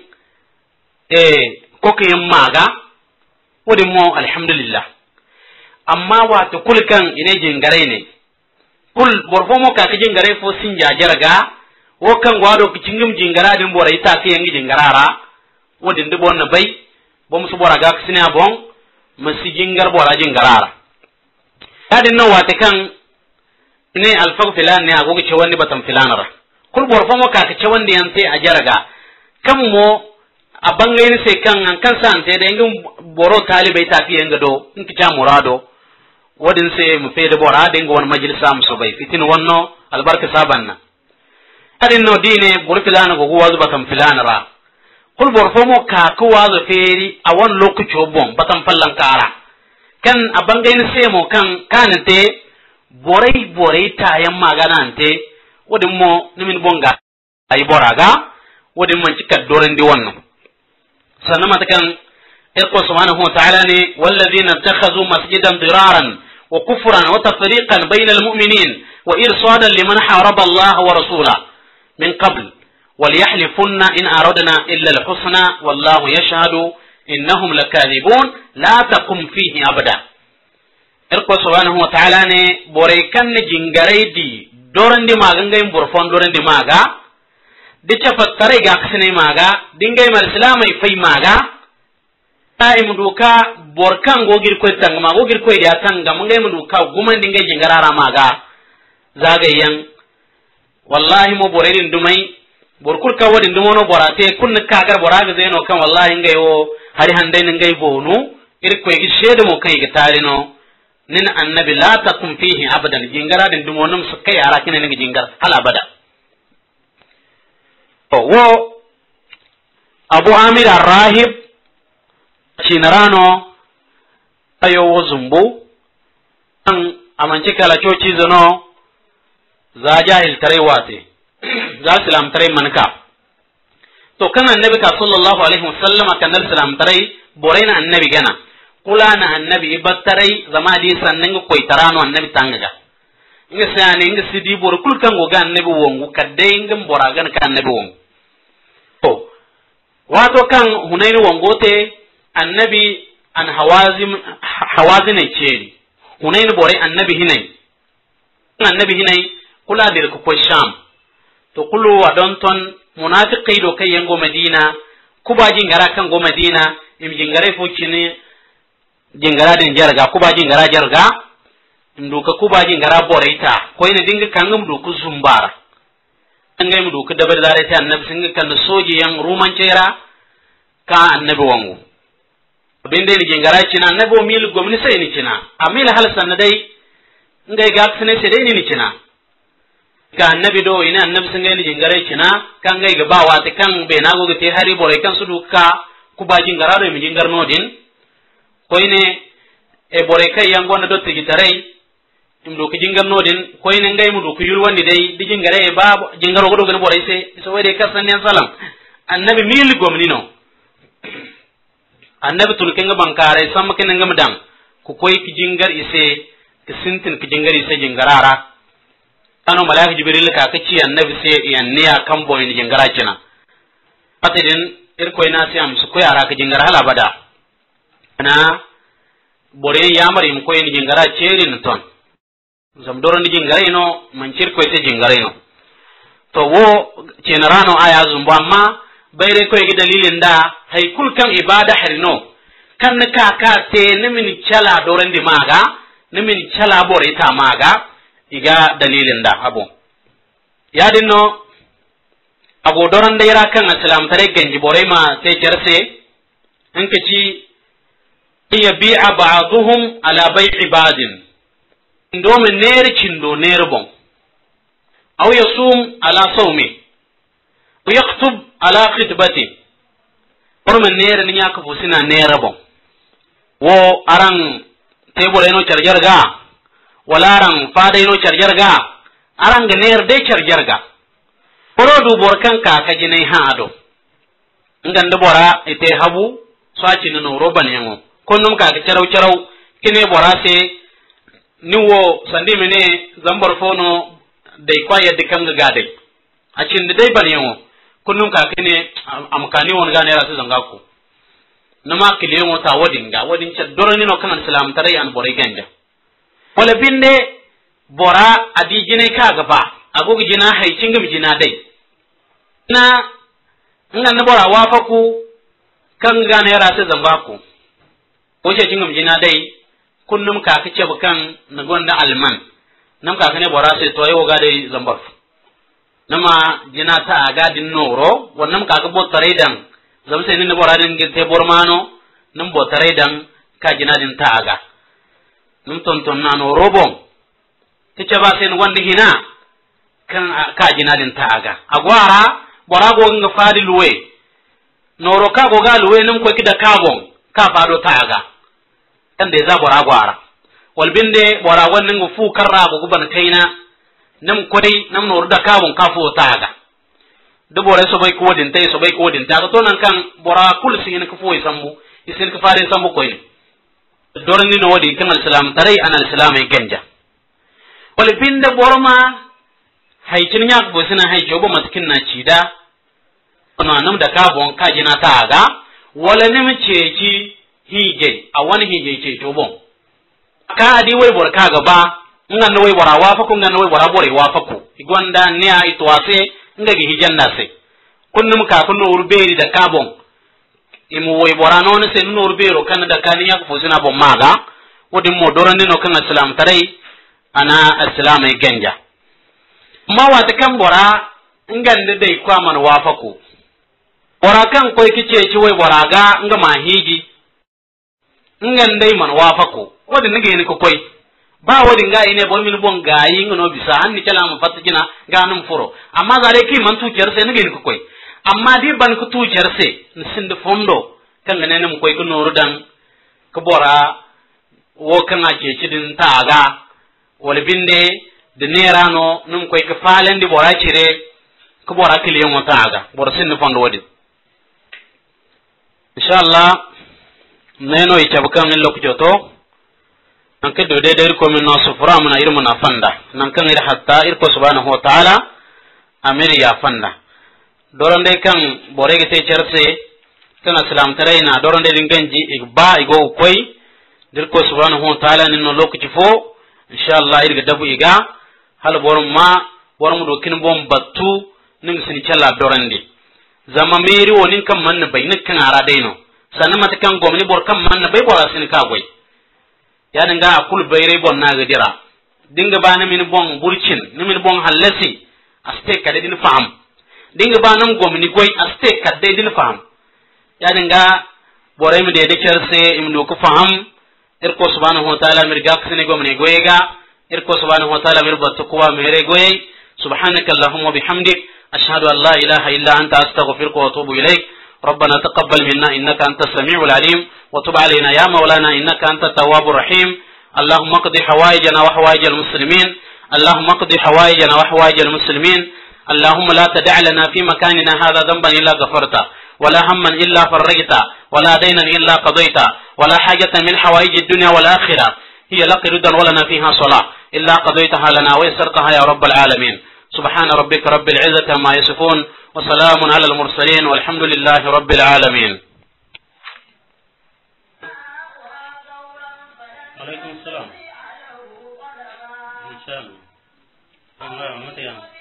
kokayen maga wadi mo alhamdulillah amma wato kulkan ine jingare ne kul borfo mo ka jingare fo sinja jarga wo kan gwado kicingim jingara din bora ita ke yangi jingarara wadi ndibo na bai bom su bora ga kisine abon masi jingar bora jingarara kadin no wate kan ne alfag filan ne agogo ce wani batam filanara kul borfo mo ka ce wanda yante a jarga kan mo a bangayin sai kan an kan san te da ngin boro talibai tafi yanga do in kita murado wadin sai mu fe da bora da ngin wani majalisa musu bai fitin wanno albarka sabanna adin no dine bor filana gogo wazu batam filanara kul borfo mo ka ko wazu feri a wani lokaci bon batam fallan kara kan a bangayin sai mo kan kanante borai tayan magana ante wadin mo nimin bonga ay boraga wadin man cikka doren di wannan sannan matakan irko subhanahu wa ta'ala ne wallazina takhazu masjidan diraran وكفرا وتفريقا بين المؤمنين وإرصادا لمن حارب الله ورسوله من قبل وليحلفن إن أردنا إلا الحسنى والله يشهد إنهم لكاذبون لا تقم فيه أبدا. إرقوا سبحانه وتعالى بوريكن جنغري دي دورن دي ماغا نغيم برفون دورن دي ماغا دي تفتري غاكسني ماغا دي نغيم الإسلام يفي ماغا ay muduka borkan gogir koy tanga ma gogir koy dia tanga mun ngay muduka guman dinga jingarara maga zagayen wallahi mo borerin dumai borkul ka wadin dumono borate kun kagar boraga zeno kan wallahi ngay o hari hande ngay bonu ir koy gi shedo mo kay gitarino nin annabi la takum fihi abadan jingara din dumonum su kai ara kine ngi jingar hal abada wo abu amir ar-rahib cinarano ayo zumbu an amanci kala coci zano za jahil tare wate za islam tare manka to kan annabi ka sallallahu alaihi wasallam kan islam tare boraina annabi gana kula na annabi ibattare zama di sannan ko tarano annabi tanga inga sane inga sidi bor kul kan go ga annabi wongu kadde inga boragan kan annabi wongu to wato kan hunaini wongote annabi an hawazin ce hunain bore annabi hinai kula dir ko sham to kulu wadonton munafiqai do kai yango madina kuba jingara kan go madina im jingare fo kini jingara din jarga kuba jingara jarga nduka kuba jingara boreita ko ina dinga kangum du ku zumbara angay mu du ku dabar dare ta annabi singa kan soji yang ruman cera ka annabi wangu binde ni jingara cina annabo mil gomni sai ni cina amil hal sanna dai ngai ga sene sai dai ni cina ka annabi do ina annabi sun ngai ni jingara cina kan ngai ga bawa ta kan be nago ga te hari bore kan su duka ku ba jingara do mi jingar nodin ko ine e bore kai yango na do tigi tarai im do ki jingar nodin ko ine ngai mu do ku yulwandi dai di jingara e ba jingaro go do ga bore sai so wai dai kasan ne salam annabi mil gomni no annabi tulkenga bankare samma kenanga madam ku koy ki jingar ise ki sintin ki jingar ise jingarara ano malaika jibril ka kaci annabi sai yanniya kan boyin jingara kina atidin irkoy na sai am su koy ara ka jingara hala bada ana bore yamar im koy ni jingara cerin ton zam doro ni jingara ino man cir koy te jingara ino to wo cenarano aya zumba amma bayre koy gi dalilin da hay kul kan ibada harino kan ka ka te nimin chala dorandi maga nimin chala bore ta maga iga dalilin da abu ya dinno abu doranda yara kan islam tare ganji bore ma sai jarse in kaci yabi'a ba'dhum ala bai'i ba'din ndomi ner cindo ner bon aw yasum ala sawmi wa yaktub ala khitbati porma nere ni nyaka fusina nere bon wo aran tebore no charjarga wala aran fada no charjarga aran ga nere de charjarga poro du borkan ka ka jinai haado nganda bora ite habu swaci no roban yango konnum ka charaw charaw kine bora se niwo sandi mene zambar fono dai kwaya de kam ga gade a cin dai ban yango kunnum ka kine amkani won gane rasu zanga ku nama kile mo ta wadin cha dorani no kan islam tare an bore ganda wala binde bora adi jine ka gaba agogo jina haicin gam jina dai na ngan na bora wafa ku kan gane rasu zanga ku ko ce cingam jina dai kunnum ka kace bukan na gonda alman nam ka kane bora sai to ayo ga dai zambar nama jina ta aga din noro wannan ka bo tare dan zam sai ni bora din te bormano num bo tare dan ka jina din ta aga num ton na no robon tice ba sai wanda hina kan ka jina din ta aga agwara bora go nga fadi luwe noro ka go ga luwe num ko kida kabon ka fado ta aga kan da za bora gwara walbinde bora wannan go fu karra go guban kaina nam kodai nam no da kawon kafo taga do bore so bay ko din tay so bay ko din taga to nan kan bora kul sin ko fo sambu isin ko faare sambu koy dorandi no wadi kan al-islam tarai an al-islam ay ganja wal binda borma hay cin yak bo sina hay jobo matkin na cida no nam da ka bon ka jina ta ga wala nim ceci hije a wani hije ce to bon ka adi wai bor ka ga ba ngan wai bora wa fa ko ngan wai bora bore wa fa ko igonda ne a itwase ngagi hijanna se kunnum ka kunno urberi da ka bon imu wai bora non se no urbero kan da kan yak fo sina bon maga wodi mo dorande no kan islam tarai ana islam ay ganja ma wata kan bora ngande dai kwa man wa fa ko bora kan koy kice ci wai bora ga nga ma hiji ngandai man wa fa ko wodi nige ni ko koy ba wodi nga ine bon min bon gayi ngono bisa hanni kala mu fatigina ganum furo amma zare ki man tu cerse nige ni ko koy amma di ban ko tu cerse sinde fondo kan ne mu koy ko noru dan ko bora wo kan ake cidin taga wala binde de nerano num koy ko falendi bora cire ko bora kiliyo mo taga bora sinde fondo wodi inshallah neno itabukan min lokjoto nan ke do de der ko min no sufra mun irmu na fanda nan kan ir hatta ir ko subhanahu wa ta'ala amiri ya fanda doronde kan borege te cerse kan islam taraina doronde din ganji igba igo koy dir ko subhanahu wa ta'ala nin no lokci fo inshallah irga dabu iga hal borum ma borum do kin bom battu ning sin cella doronde zama meri wonin kan man bai nin kan ara daino sannan mata kan gomni bor kan man bai bora sin ka goy ya dinga akul bayre bon na ga dira dinga bana min bon burcin ni min bon halasi aste ka din faham dinga bana gomni goy aste ka din faham ya dinga bore mi de cerse imno ko faham irko subhanahu wa ta'ala mir gak sine gomni goyega irko subhanahu wa ta'ala mir battu ko mere goy subhanaka allahumma bihamdik ashhadu an la ilaha illa anta astaghfiruka wa atubu ilaik ربنا تقبل منا إنك أنت السميع العليم وتب علينا يا مولانا إنك أنت التواب الرحيم اللهم اقض حوائجنا وحوائج المسلمين اللهم اقض حوائجنا وحوائج المسلمين اللهم لا تدع لنا في مكاننا هذا ذنبا إلا غفرته ولا هما إلا فرجته ولا دينا إلا قضيته ولا حاجة من حوائج الدنيا والآخرة هي لك ردا ولنا فيها صلاة إلا قضيتها لنا ويسرتها يا رب العالمين سبحان ربك رب العزة ما يصفون وسلام على المرسلين والحمد لله رب العالمين. عليكم السلام. إن شاء الله.